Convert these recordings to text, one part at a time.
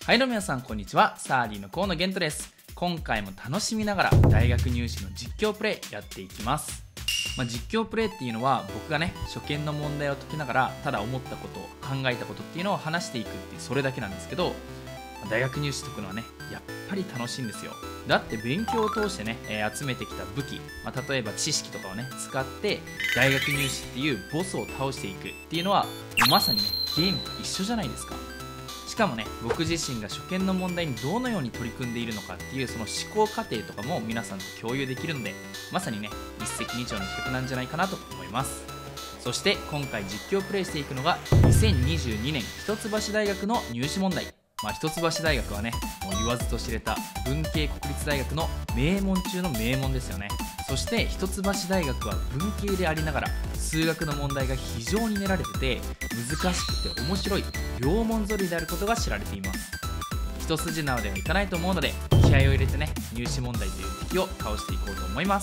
はいどうも皆さんこんにちは。サーディの河野玄斗です。今回も楽しみながら大学入試の実況プレイやっていきます。実況プレイっていうのは僕がね初見の問題を解きながらただ思ったこと考えたことっていうのを話していくっていうそれだけなんですけど、大学入試解くのはねやっぱり楽しいんですよ。だって勉強を通してね、集めてきた武器、例えば知識とかをね使って大学入試っていうボスを倒していくっていうのはまさにねゲームと一緒じゃないですか。しかもね僕自身が初見の問題にどのように取り組んでいるのかっていうその思考過程とかも皆さんと共有できるので、まさにね一石二鳥の企画なんじゃないかなと思います。そして今回実況プレイしていくのが2022年一橋大学の入試問題。一橋大学はねもう言わずと知れた文系国立大学の名門中の名門ですよね。そして一橋大学は文系でありながら数学の問題が非常に練られてて難しくて面白い両門揃いであることが知られています。一筋縄ではいかないと思うので気合を入れてね入試問題という敵を倒していこうと思います。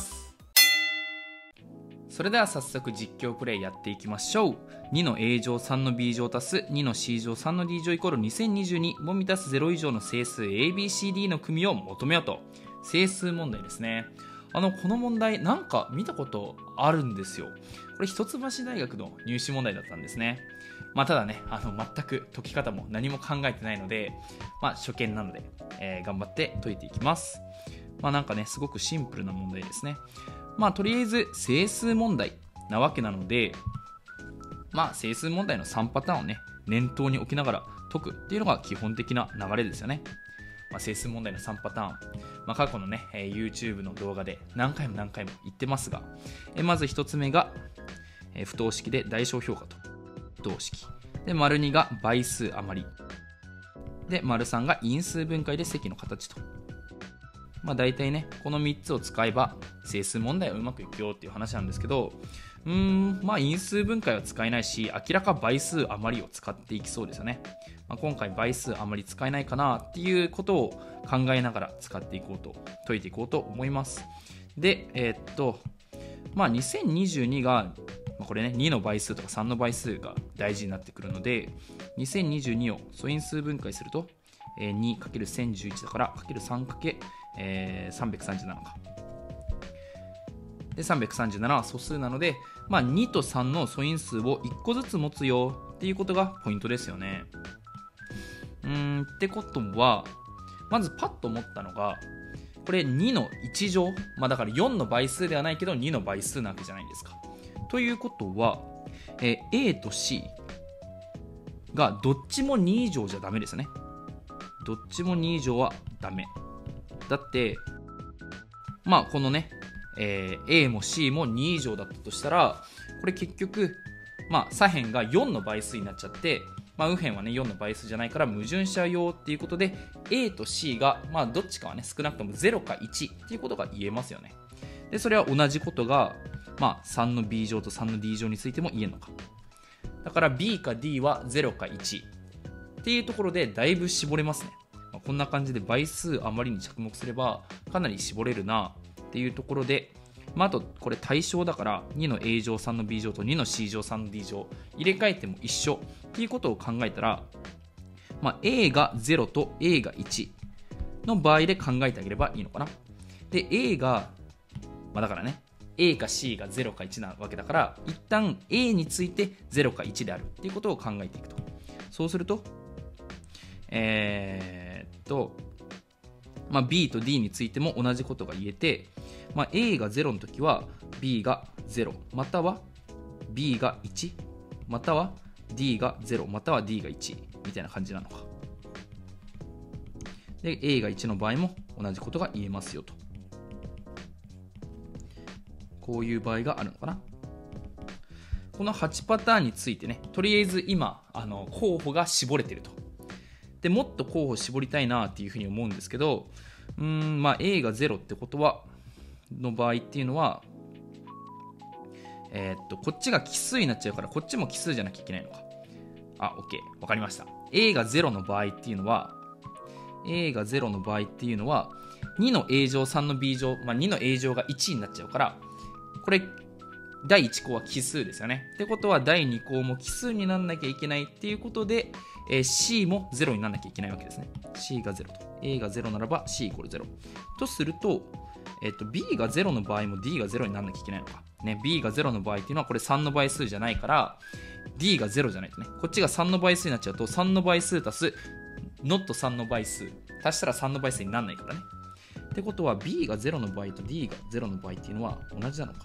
それでは早速実況プレイやっていきましょう。2の a 乗3の b 乗足す2の c 乗3の d 乗イコール2022も満たす0以上の整数 ABCD の組を求めようと。整数問題ですね。この問題なんか見たことあるんですよ。これ一橋大学の入試問題だったんですね。ただね全く解き方も何も考えてないので、初見なので、頑張って解いていきます。なんかねすごくシンプルな問題ですね。とりあえず整数問題なわけなので、整数問題の3パターンをね念頭に置きながら解くっていうのが基本的な流れですよね。整数問題の3パターン、過去のね YouTube の動画で何回も言ってますが、まず1つ目が不等式で大小評価と不等式で、丸2が倍数余りで、丸3が因数分解で積の形と。大体ねこの3つを使えば整数問題はうまくいくよっていう話なんですけど、因数分解は使えないし明らか倍数余りを使っていきそうですよね。今回倍数余り使えないかなっていうことを考えながら使っていこうと解いていこうと思います。で2022がこれね2の倍数とか3の倍数が大事になってくるので、2022を素因数分解すると 2×1011 だから ×3×337 かで、337は素数なので、2と3の素因数を1個ずつ持つよっていうことがポイントですよね。ってことはまずパッと思ったのがこれ2の1乗、だから4の倍数ではないけど2の倍数なわけじゃないですか。ということは、A と C がどっちも2以上じゃダメですね。どっちも2以上はダメだって、このねA も C も2以上だったとしたらこれ結局、左辺が4の倍数になっちゃって、右辺はね4の倍数じゃないから矛盾しちゃうよっていうことで A と C が、どっちかはね少なくとも0か1っていうことが言えますよね。でそれは同じことが、3の B 乗と3の D 乗についても言えるのか。だから B か D は0か1っていうところでだいぶ絞れますね。こんな感じで倍数余りに着目すればかなり絞れるなっていうところで、あとこれ対象だから2の A 乗3の B 乗と2の C 乗3の D 乗入れ替えても一緒っていうことを考えたら、A が0と A が1の場合で考えてあげればいいのかな。で A が、だからね A か C が0か1なわけだから一旦 A について0か1であるっていうことを考えていくと。そうするとB と D についても同じことが言えて、A が0の時は B が0または B が1または D が0または D が1みたいな感じなのか。で A が1の場合も同じことが言えますよと。こういう場合があるのかな。この8パターンについてねとりあえず今候補が絞れてると。でもっと候補絞りたいなっていうふうに思うんですけど、A が0ってことはの場合っていうのはこっちが奇数になっちゃうからこっちも奇数じゃなきゃいけないのか。OK わかりました。 A が0の場合っていうのは2の A 乗3の B 乗、2の A 乗が1になっちゃうからこれ第1項は奇数ですよね。ってことは第2項も奇数にならなきゃいけないっていうことで、 C も0にならなきゃいけないわけですね。C が0と。A が0ならば C イコール0。とすると、B が0の場合も D が0にならなきゃいけないのか。ね、B が0の場合っていうのはこれ3の倍数じゃないから、D が0じゃないとね。こっちが3の倍数になっちゃうと、3の倍数足す、not 3の倍数。足したら3の倍数にならないからね。ってことは B が0の場合と D が0の場合っていうのは同じなのか。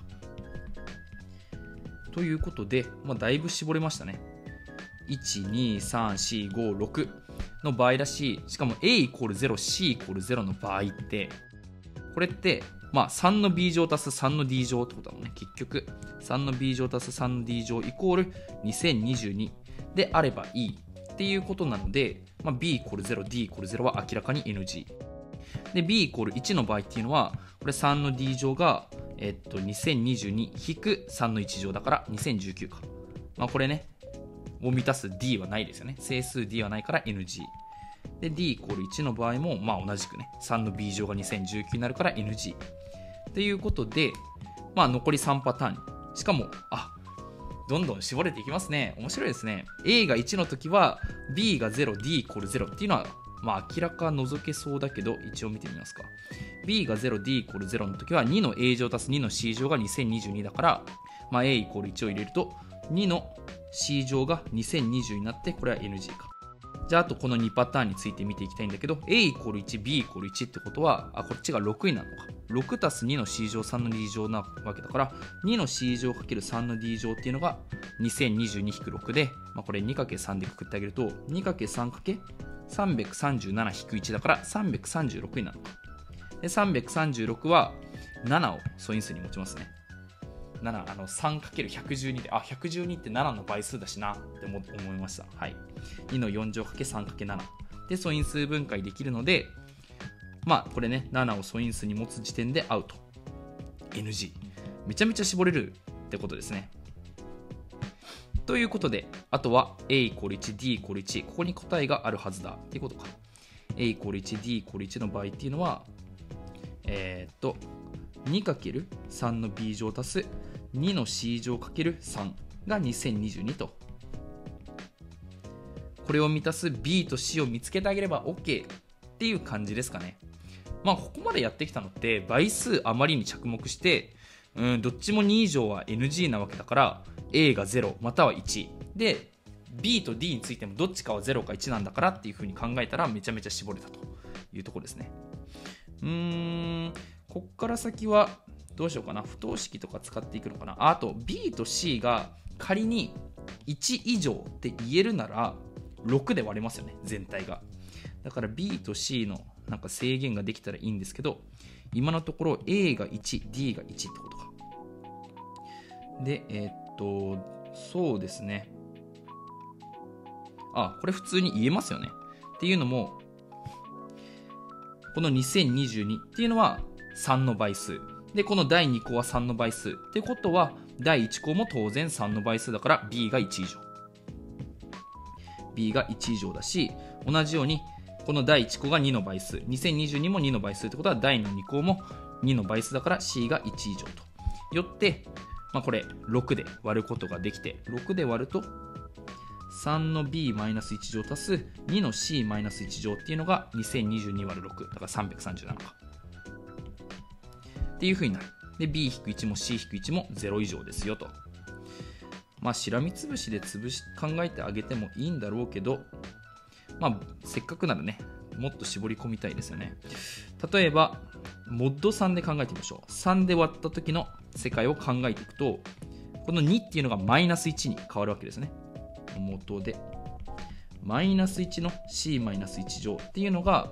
ということで、だいぶ絞れましたね。1、2、3、4、5、6の場合だし、しかも A イコール0、C イコール0の場合って、これって、3の B 乗足す3の D 乗ってことだもんね。結局、3の B 乗足す3の D 乗イコール2022であればいいっていうことなので、B イコール0、D イコール0は明らかに NG。で、B イコール1の場合っていうのは、これ3の D 乗が、2022引く3の1乗だから2019か。これね、を満たす D はないですよね。整数 D はないから NG。で、D イコール1の場合も、同じくね、3の B 乗が2019になるから NG。ということで、残り3パターン。しかも、どんどん絞れていきますね。面白いですね。A が1の時は B が0、D イコール0っていうのは、明らか除けそうだけど、一応見てみますか。B が0、D イコール0の時は2の A 乗足す2の C 乗が2022だから、A イコール1を入れると、2の C 乗が2020になって、これは NG か。じゃあ、あとこの2パターンについて見ていきたいんだけど、A イコール1、B イコール1ってことは、こっちが6になるのか。6たす2の C 乗、3の D 乗なわけだから、2の C 乗 ×3 の D 乗っていうのが 2022-6 で、これ 2×3 でくくってあげると、2×3×337-1 だから336になるのか。で、336は7を素因数に持ちますね。7、3×112 で、112って7の倍数だしなって思いました。はい。2の4乗 ×3×7 で素因数分解できるので、これね、7を素因数に持つ時点でアウト。NG。めちゃめちゃ絞れるってことですね。ということで、あとは A イコール1、D イコール1、ここに答えがあるはずだっていうことか。A イコール1、D イコール1の場合っていうのは、2×3 の B 乗足す2の C 乗 ×3 が2022と。これを満たす B と C を見つけてあげれば OK っていう感じですかね。ここまでやってきたのって倍数あまりに着目して、どっちも2以上は NG なわけだから A が0または1で B と D についてもどっちかは0か1なんだからっていう風に考えたらめちゃめちゃ絞れたというところですね。こっから先はどうしようかな。不等式とか使っていくのかな。あと B と C が仮に1以上って言えるなら6で割れますよね、全体が。だから B と C の制限ができたらいいんですけど、今のところ A が1、D が1ってことか。で、そうですね。これ普通に言えますよね。っていうのも、この2022っていうのは3の倍数。で、この第2項は3の倍数。ってことは、第1項も当然3の倍数だから B が1以上。B が1以上だし、同じように、この第1項が2の倍数。2022も2の倍数ってことは、第2項も2の倍数だから C が1以上と。よって、これ6で割ることができて、6で割ると、3の B-1 乗足す2の C-1 乗っていうのが 2022÷6 だから337かっていう風になる。で B-1 も C-1 も0以上ですよと。しらみつぶしで考えてあげてもいいんだろうけど、せっかくならね、もっと絞り込みたいですよね。例えばモッド3で考えてみましょう。3で割った時の世界を考えていくと、この2っていうのがマイナス1に変わるわけですね。元でマイナス1の C-1 乗っていうのが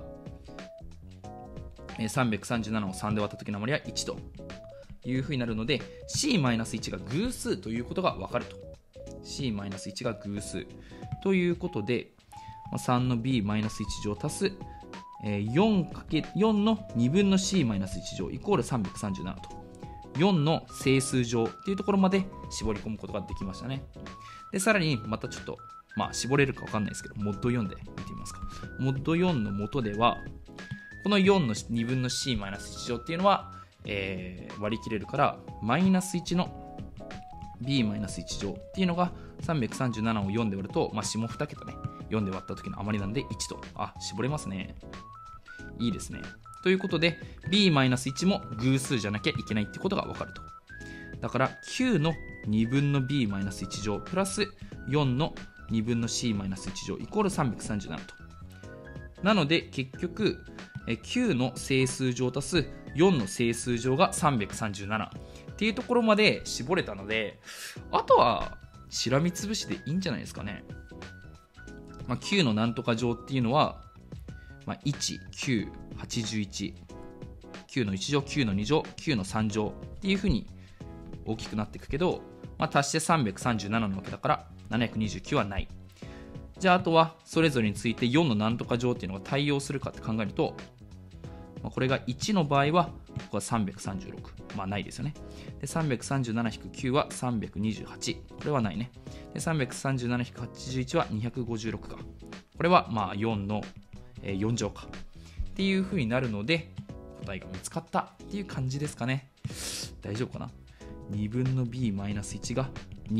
337を3で割った時の余りは1というふうになるので C-1 が偶数ということが分かると。 C-1 が偶数ということで3の B-1 乗足す 4× の2分の C-1 乗イコール337と4の整数乗っていうところまで絞り込むことができましたね。でさらにまたちょっと絞れるか分かんないですけど、モッド4で見てみますか。モッド4の元ではこの4の2分の C-1 乗っていうのは、割り切れるからマイナス1の B-1 乗っていうのが337を4で割ると、下2桁ね 4で割った時の余りなんで1と。絞れますね。いいですね。ということで b-1 も偶数じゃなきゃいけないってことが分かると。だから9の2分の b-1 乗プラス4の2分の c-1 乗イコール337と。なので結局9の整数乗足す4の整数乗が337っていうところまで絞れたので、あとはしらみつぶしでいいんじゃないですかね。9のなんとか乗っていうのは、1、9、81、9の1乗、9の2乗、9の3乗っていうふうに大きくなっていくけど、足して337なわけだから729はない。じゃああとはそれぞれについて4のなんとか乗っていうのが対応するかって考えると、これが1の場合はここは336、ないですよね。で 337-9 は328、これはないね。で 337-81 は256か、これは4の4乗かっていう風になるので、答えが見つかったっていう感じですかね。大丈夫かな。2分の b-1 が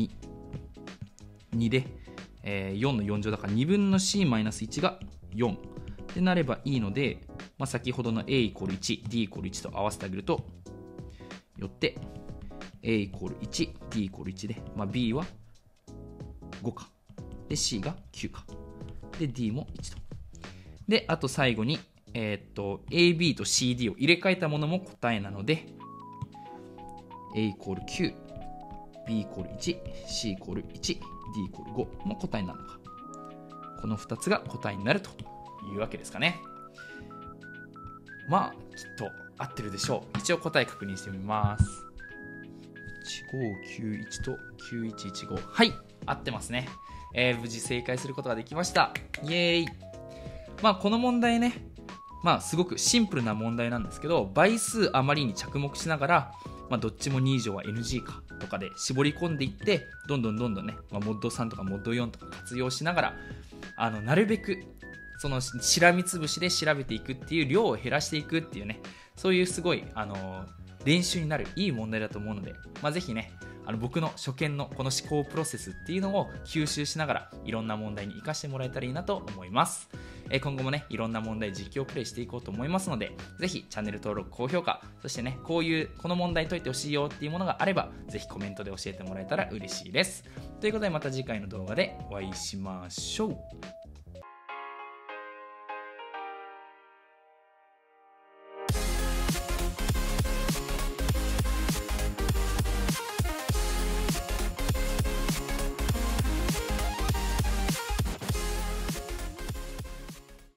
2で、4の4乗だから2分の c-1 が4ってなればいいので、先ほどの a イコール1、d イコール1と合わせてあげると、よって a イコール1、d イコール1で、b は5か。で c が9か。で d も1と。で、あと最後に、AB と CD を入れ替えたものも答えなので、A イコール9、B イコール1、C イコール1、D イコール5も答えになるのか。この2つが答えになるというわけですかね。きっと合ってるでしょう。一応答え確認してみます。1591と9115。はい、合ってますね。無事正解することができました。イエーイ。この問題ね、すごくシンプルな問題なんですけど、倍数余りに着目しながら、どっちも2以上は NG かとかで絞り込んでいって、どんどんね、モッド3とかモッド4とか活用しながら、なるべくそのしらみつぶしで調べていくっていう量を減らしていくっていうね、そういうすごい練習になるいい問題だと思うので、ぜひね、僕の初見のこの思考プロセスっていうのを吸収しながらいろんな問題に活かしてもらえたらいいなと思います。今後もね、いろんな問題実況プレイしていこうと思いますので、ぜひチャンネル登録、高評価、そしてね、この問題解いてほしいよっていうものがあれば、ぜひコメントで教えてもらえたら嬉しいです。ということでまた次回の動画でお会いしましょう。